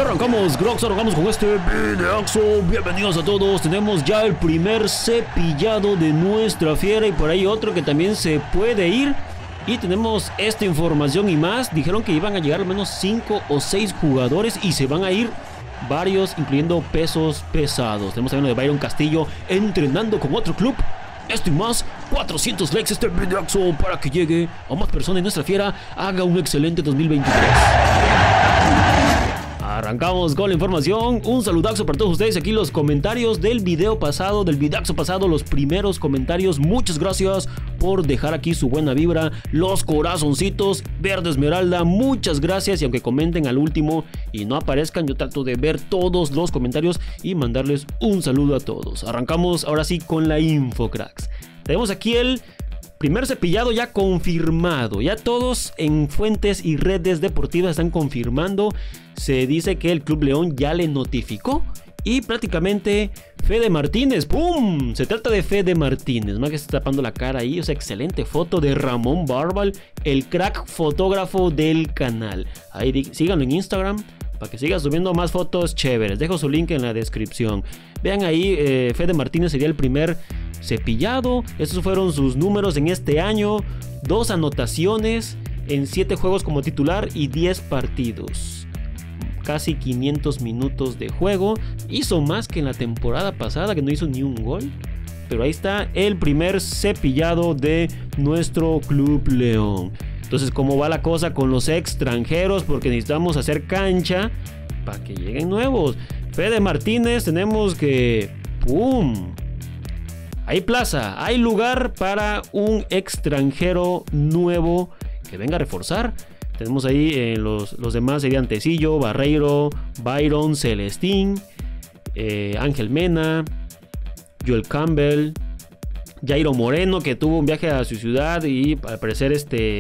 Arrancamos con este videaxo. Bienvenidos a todos. Tenemos ya el primer cepillado de nuestra fiera y por ahí otro que también se puede ir. Y tenemos esta información y más. Dijeron que iban a llegar al menos 5 o 6 jugadores y se van a ir varios, incluyendo pesos pesados. Tenemos también lo de Byron Castillo entrenando con otro club. Esto y más, 400 likes este videaxo para que llegue a más personas y nuestra fiera haga un excelente 2023. Arrancamos con la información. Un saludazo para todos ustedes. Aquí los comentarios del video pasado, del videaxo pasado, los primeros comentarios. Muchas gracias por dejar aquí su buena vibra. Los corazoncitos verde esmeralda, muchas gracias. Y aunque comenten al último y no aparezcan, yo trato de ver todos los comentarios y mandarles un saludo a todos. Arrancamos ahora sí con la info, cracks. Tenemos aquí el primer cepillado ya confirmado. Ya todos en fuentes y redes deportivas están confirmando. Se dice que el Club León ya le notificó. Y prácticamente Fede Martínez, ¡pum! Se trata de Fede Martínez, más que se está tapando la cara ahí. O sea, excelente foto de Ramón Barbal, el crack fotógrafo del canal. Ahí síganlo en Instagram para que siga subiendo más fotos chéveres. Dejo su link en la descripción. Vean ahí, Fede Martínez sería el primer cepillado. Estos fueron sus números en este año. 2 anotaciones en 7 juegos como titular y 10 partidos. Casi 500 minutos de juego. Hizo más que en la temporada pasada, que no hizo ni un gol. Pero ahí está el primer cepillado de nuestro Club León. Entonces, ¿cómo va la cosa con los extranjeros? Porque necesitamos hacer cancha para que lleguen nuevos. Fede Martínez, tenemos que... ¡pum! Hay plaza, hay lugar para un extranjero nuevo que venga a reforzar. Tenemos ahí los demás serían Tecillo, Barreiro, Byron, Celestín, Ángel Mena, Joel Campbell, Jairo Moreno, que tuvo un viaje a su ciudad y al parecer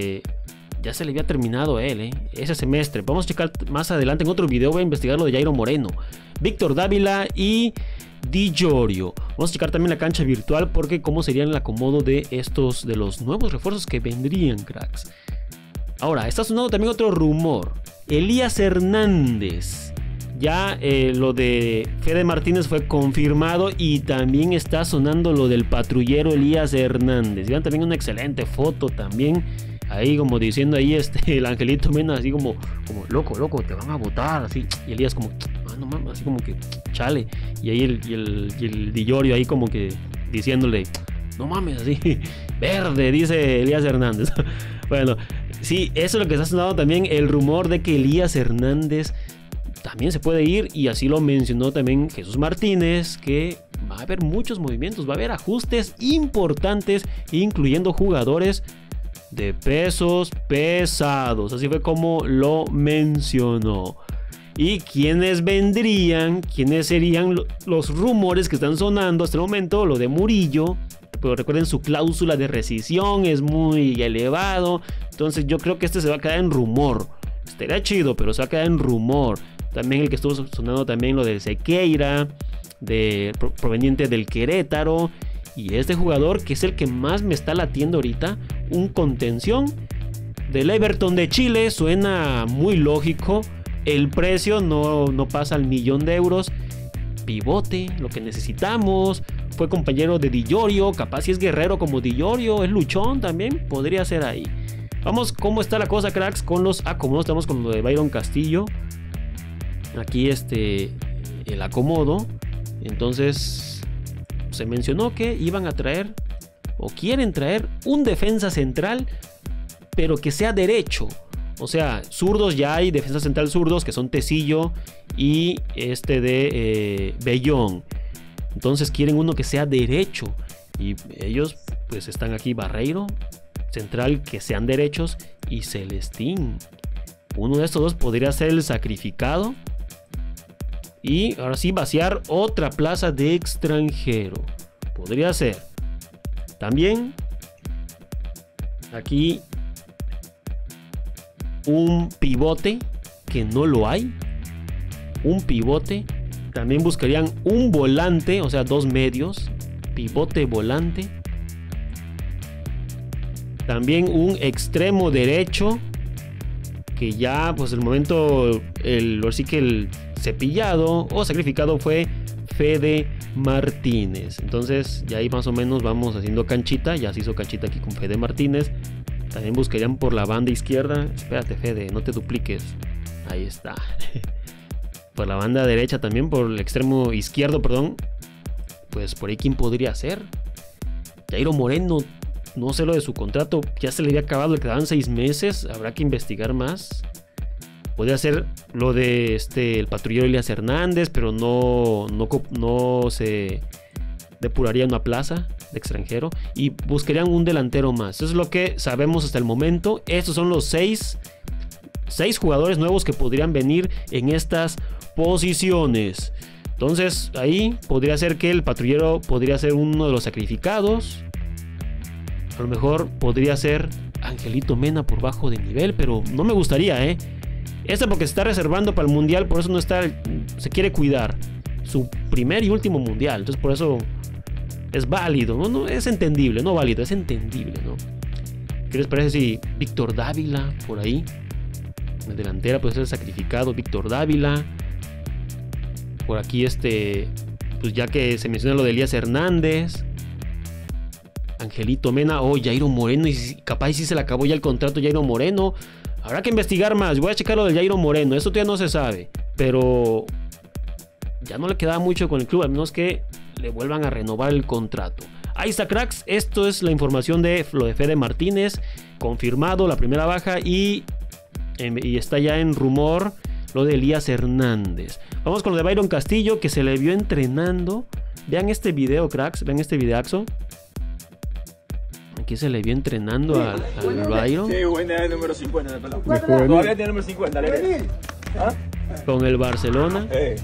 ya se le había terminado ese semestre. Vamos a checar más adelante en otro video, voy a investigar lo de Jairo Moreno. Víctor Dávila y Di Giorgio. Vamos a checar también la cancha virtual porque cómo sería el acomodo de los nuevos refuerzos que vendrían, cracks. Ahora, está sonando también otro rumor. Elías Hernández. Ya lo de Fede Martínez fue confirmado y también está sonando lo del patrullero Elías Hernández. Vean también una excelente foto también. Ahí como diciendo ahí el Angelito Mena así como loco, te van a botar así. Y Elías como, no mames, así como que chale. Y ahí el Di Giorgio ahí como que diciéndole, no mames, así, verde, dice Elías Hernández. Bueno, sí, eso es lo que está sonando también, el rumor de que Elías Hernández también se puede ir, y así lo mencionó también Jesús Martínez, que va a haber muchos movimientos, va a haber ajustes importantes, incluyendo jugadores de pesos pesados, así fue como lo mencionó. ¿Y quiénes vendrían? ¿Quiénes serían los rumores que están sonando hasta el momento? Lo de Murillo. Pero recuerden, su cláusula de rescisión es muy elevado. Entonces yo creo que se va a quedar en rumor. Estaría chido, pero se va a quedar en rumor. También el que estuvo sonando también lo de Sequeira, proveniente del Querétaro. Y este jugador que es el que más me está latiendo ahorita, un contención del Everton de Chile. Suena muy lógico. El precio no pasa al 1.000.000 de euros. Pivote, lo que necesitamos. Fue compañero de Di Giorgio, capaz si es guerrero como Di Giorgio, es luchón también, podría ser ahí. Vamos, ¿cómo está la cosa, cracks? Con los acomodos, estamos con lo de Byron Castillo. Aquí el acomodo. Entonces, se mencionó que iban a traer, o quieren traer, un defensa central, pero que sea derecho. O sea, zurdos ya hay, defensa central zurdos, que son Tecillo y de Bellón. Entonces quieren uno que sea derecho. Y ellos pues están aquí, Barreiro, central, que sean derechos, y Celestín. Uno de estos dos podría ser el sacrificado. Y ahora sí vaciar otra plaza de extranjero. Podría ser. También aquí un pivote, que no lo hay. Un pivote. También buscarían un volante, o sea, 2 medios. Pivote, volante. También un extremo derecho, que ya, pues el momento, así que cepillado o sacrificado fue Fede Martínez. Entonces ya ahí más o menos vamos haciendo canchita. Ya se hizo canchita aquí con Fede Martínez. También buscarían por la banda izquierda. Espérate, Fede, no te dupliques. Ahí está. Por la banda derecha también, por el extremo izquierdo, perdón. Pues por ahí, ¿quién podría ser? Jairo Moreno, no sé lo de su contrato. Ya se le había acabado, le quedaban 6 meses. Habrá que investigar más. Podría ser lo de el patrullero Elías Hernández, pero no se depuraría una plaza de extranjero. Y buscarían un delantero más. Eso es lo que sabemos hasta el momento. Estos son los 6 jugadores nuevos que podrían venir en estas posiciones. Entonces ahí podría ser que el patrullero podría ser uno de los sacrificados. A lo mejor podría ser Angelito Mena por bajo de nivel, pero no me gustaría, porque se está reservando para el mundial, por eso no está, se quiere cuidar su primer y último mundial. Entonces por eso es válido, no es entendible, no válido, es entendible, ¿no? ¿Qué les parece si Víctor Dávila por ahí? En la delantera puede ser sacrificado Víctor Dávila. Por aquí pues ya que se menciona lo de Elías Hernández, Angelito Mena o Jairo Moreno, y capaz si se le acabó ya el contrato Jairo Moreno. Habrá que investigar más. Voy a checar lo del Jairo Moreno. Esto todavía no se sabe, pero ya no le quedaba mucho con el club, a menos que le vuelvan a renovar el contrato. Ahí está, cracks. Esto es la información de lo de Fede Martínez. Confirmado la primera baja y está ya en rumor lo de Elías Hernández. Vamos con lo de Byron Castillo, que se le vio entrenando. Vean este video, cracks. Vean este videaxo. Aquí se le vio entrenando al Byron. Sí, buena, número 50 de pelota. Todavía tiene número 50, ¿Ah? Con el Barcelona.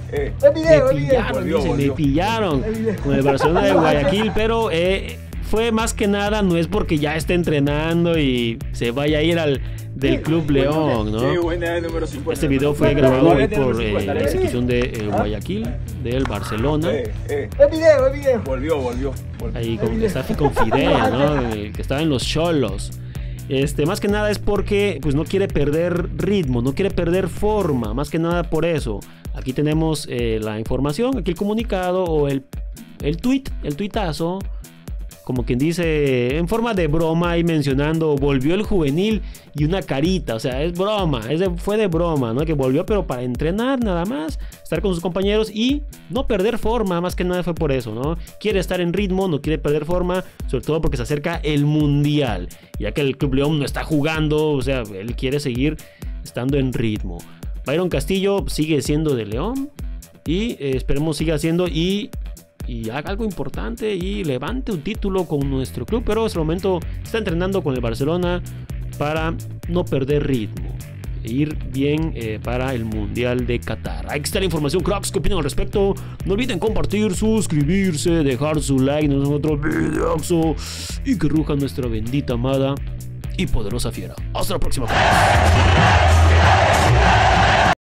Me pillaron con el Barcelona de Guayaquil, pero fue más que nada, no es porque ya esté entrenando y se vaya a ir del Club León, ¿no? Sí, buena, número 50. Este video fue grabado hoy por la institución de Guayaquil, del Barcelona. Volvió. Ahí está con Fidel, ¿no? El que estaba en los Xolos. Más que nada es porque pues no quiere perder ritmo, no quiere perder forma, más que nada por eso. Aquí tenemos la información, aquí el comunicado o el tuitazo, como quien dice, en forma de broma y mencionando, volvió el juvenil y una carita, o sea, es broma, fue de broma, ¿no? Que volvió pero para entrenar nada más, estar con sus compañeros y no perder forma, más que nada fue por eso, ¿no? Quiere estar en ritmo, no quiere perder forma, sobre todo porque se acerca el mundial, ya que el Club León no está jugando, o sea, él quiere seguir estando en ritmo. Byron Castillo sigue siendo de León y esperemos siga siendo y haga algo importante y levante un título con nuestro club, pero hasta el momento está entrenando con el Barcelona para no perder ritmo e ir bien para el Mundial de Qatar. Ahí está la información, cracks. ¿Qué opinan al respecto? No olviden compartir, suscribirse, dejar su like, nos vemos en otro video y que ruja nuestra bendita, amada y poderosa fiera. Hasta la próxima.